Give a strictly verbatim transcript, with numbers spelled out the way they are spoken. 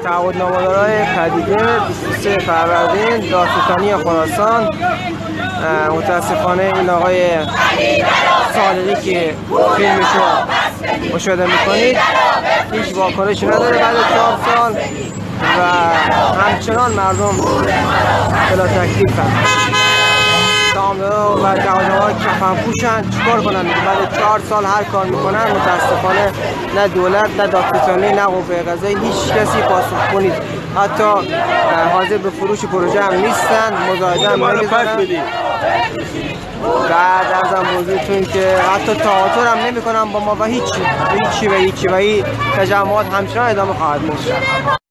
تعهدنامه‌دارای پدیده بیست و سه فروردین دادستانی خراسان. متاسفانه این آقای صادقی که فیلمشو مشاهده میکنید هیچ واکنشی نداره بعد چهار سال و همچنان مردم بلا تکلیف هستند. سهامدارا و تعهدنامه‌ها کفن پوشن، چیکار کنن؟ بعد چهار سال هر کار میکنن متاسفانه نه دولت نه دادستانی نه قوه قضاییه هیچ کسی پاسخگو نیست. حتی حاضر به فروش پروژه هم نیستن، مزایده هم نمی‌کنن. بعد ارزم بزرگتون که حتی تئاتر هم نمی‌کنن با ما و هیچی و هیچی و هیچی و این تجمعات همچنان ادامه خواهد داشت.